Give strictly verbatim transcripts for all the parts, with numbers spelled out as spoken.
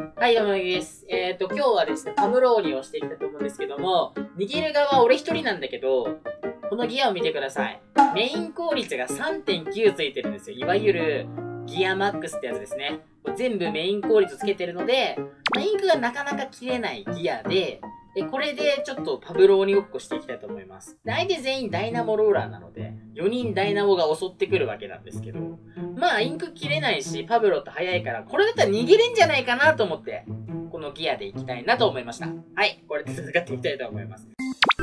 はい、どうも、なぎです。えっと、今日はですね、パムローニをしていきたいと思うんですけども、握る側は俺一人なんだけど、このギアを見てください。メイン効率が さんてんきゅう ついてるんですよ。いわゆる、ギアマックスってやつですね。全部メイン効率つけてるので、まあ、インクがなかなか切れないギアで、で、これでちょっとパブローニごっこしていきたいと思います。で、相手全員ダイナモローラーなので、よにんダイナモが襲ってくるわけなんですけど、まあ、インク切れないし、パブロって速いから、これだったら逃げれんじゃないかなと思って、このギアでいきたいなと思いました。はい、これで戦っていきたいと思います。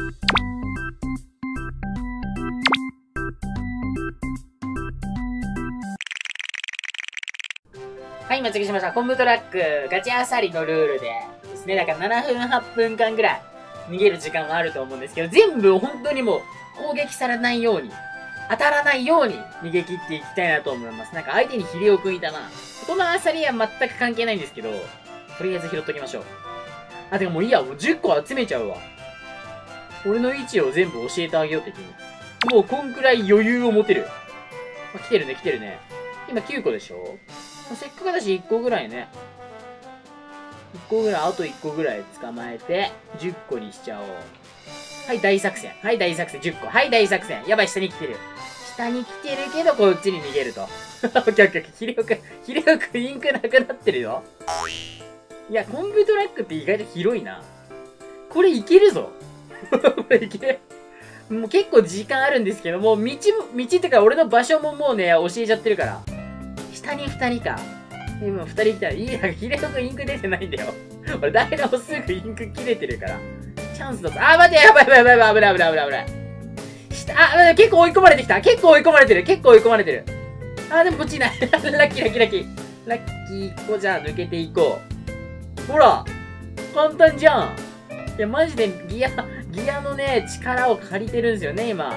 はい、今着きしました。コンブトラック、ガチアサリのルールでですね、だからななふんはっぷんかんぐらい逃げる時間はあると思うんですけど、全部本当にもう攻撃されないように、当たらないように逃げ切っていきたいなと思います。なんか相手にヒレオくんいたな。このアサリは全く関係ないんですけど、とりあえず拾っときましょう。あ、てかもういいや、もうじゅっこ集めちゃうわ。俺の位置を全部教えてあげよう的に。もうこんくらい余裕を持てる。あ、来てるね、来てるね。今きゅうこでしょ？せっかくだしいっこぐらいね。いっこぐらい、あといっこぐらい捕まえて、じゅっこにしちゃおう。はい、大作戦。はい、大作戦。じゅっこ。はい、大作戦。やばい、下に来てる。下に来てるけど、こっちに逃げると。オッケーオッケー。ヒレオくん、ヒレオくんインクなくなってるよ。いや、コンブトラックって意外と広いな。これいけるぞ。これいける。もう結構時間あるんですけども、道も、道ってか俺の場所ももうね、教えちゃってるから。下に二人か。今二人来たら、いいや、ヒレオくんインク出てないんだよ。俺、ダイナもすぐインク切れてるから。チャンスだぞ。あー、待って、やばいやばいやばい、危ない危ない危ない危ない。下、あ、結構追い込まれてきた。結構追い込まれてる。結構追い込まれてる。あー、でもこっちいない。ラッキーラッキーラッキー。ラッキー、ここじゃあ抜けていこう。ほら簡単じゃん。いや、マジでギア、ギアのね、力を借りてるんですよね、今。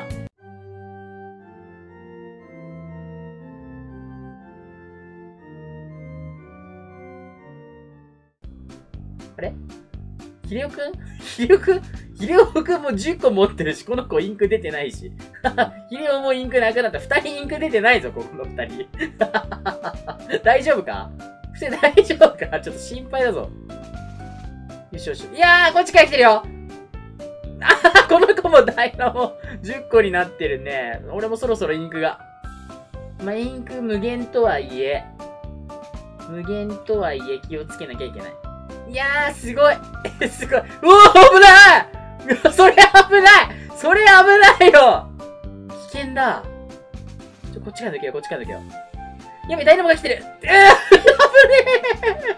あれヒレオくんヒレオくんヒレオくんもじゅっこ持ってるし、この子インク出てないし。ヒレオもインクなくなった。ふたりインク出てないぞ、ここのふたり。大丈夫かふて大丈夫かちょっと心配だぞ。よしよし。いやー、こっちから来てるよ。あこの子もダイナもじゅっこになってるね。俺もそろそろインクが。まあ、インク無限とはいえ、無限とはいえ気をつけなきゃいけない。いやー、すごいえ、すごい。うおー、危ないそれ危ないそれ危ないよ危険だ。ちょ、こっちから抜けよ、こっちから抜けよ。やべ、ダイナモが来てる。えー、危ねえ危ね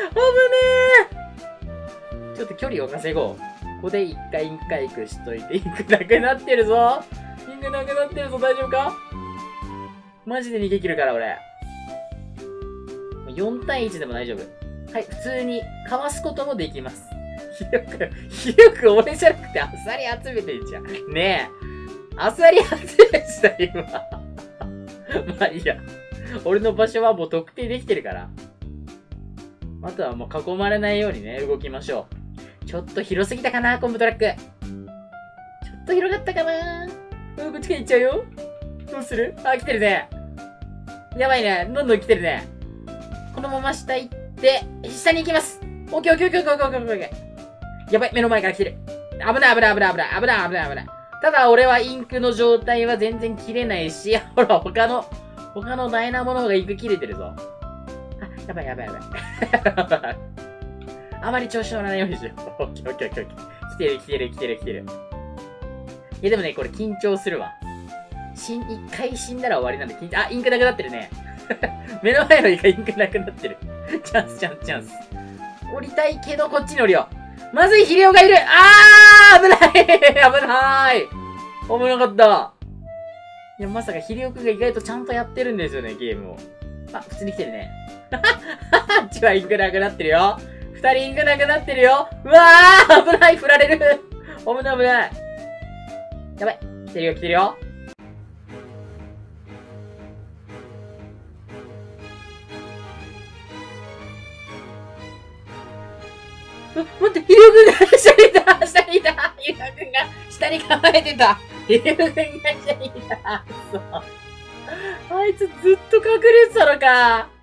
えちょっと距離を稼ごう。ここで一回インク回復しといて、インクなくなってるぞインクなくなってるぞ、大丈夫かマジで逃げ切るから、俺。よんたいいちでも大丈夫。はい、普通にかわすこともできます。ひろく、ひろく俺じゃなくてアサリ集めてんじゃん。ねえ。アサリ集めてた、今。まあいいや。俺の場所はもう特定できてるから。あとはもう囲まれないようにね、動きましょう。ちょっと広すぎたかな、コンブトラック。ちょっと広がったかな。うん、こっちから行っちゃうよ。どうするあ、来てるね。やばいね。どんどん来てるね。このまま下行って、で、下に行きます。オッケーオッケーオッケーオッケーオッケーオッケー。やばい、目の前から来てる。危ない危ない危ない危ない危ない危ない危ない。ただ俺はインクの状態は全然切れないし、ほら、他の、他のダイナモの方がインク切れてるぞ。あ、やばいやばいやばい。あまり調子乗らないようにしよう。オッケーオッケーオッケーオッケー。来てる来てる来てる来てる。いやでもね、これ緊張するわ。死ん、一回死んだら終わりなんで緊張、あ、インクなくなってるね。目の前のイカインクなくなってる。チャンスチャンスチャンス。降りたいけどこっちに降りよう。まずいヒレオがいるあー危ない危ない危なかった。いや、まさかヒレオくんが意外とちゃんとやってるんですよね、ゲームを。あ、普通に来てるね。あっちはインクなくなってるよ。二人インクなくなってるよ。うわー危ない振られる危ない危ない。やばい来てるよ来てるよ。待って、ヒレオくんが下にいた下にいたヒレオくんが下に構えてたヒレオくんが下にいたそう。あいつずっと隠れてたのか。